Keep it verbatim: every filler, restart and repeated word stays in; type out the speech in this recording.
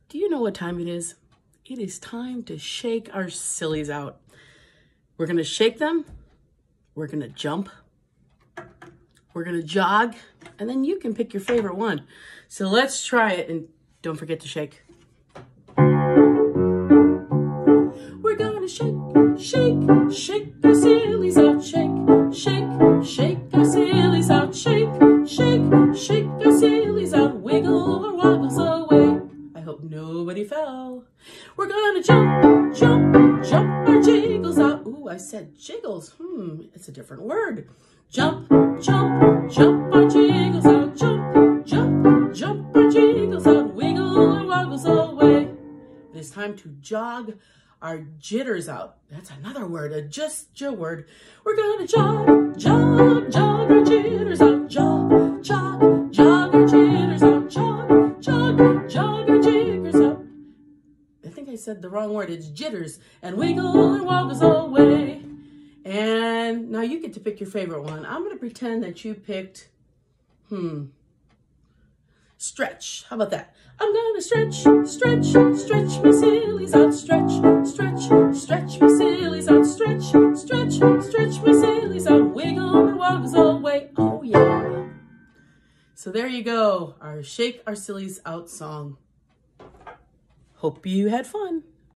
Do you know what time it is? It is time to shake our sillies out. We're gonna shake them, we're gonna jump, we're gonna jog, and then you can pick your favorite one. So let's try it, and don't forget to shake. We're gonna shake, shake, shake our sillies out, shake, shake, shake our sillies out, shake, shake, shake our sillies out, wiggle or woggles away. I hope nobody fell. We're gonna jump, jump, jump our jiggles out. Ooh, I said jiggles. Hmm, it's a different word. Jump, jump, jump our jiggles out, jump, jump, jump our jiggles out, wiggle or woggles away. It is time to jog our jitters out. That's another word, a just your word. We're gonna jog, jog, jog our jitters out, jog, jog, jog our jitters out, jog, jog, jog our jiggers out. I think I said the wrong word, it's jitters, and wiggle and woggles away. And now you get to pick your favorite one. I'm gonna pretend that you picked, hmm, stretch. How about that? I'm gonna stretch, stretch, stretch my sillies out, stretch, stretch, stretch my sillies out, stretch, stretch, stretch my sillies out, wiggle and woggles away. Oh yeah. So there you go, our Shake Our Sillies Out song. Hope you had fun.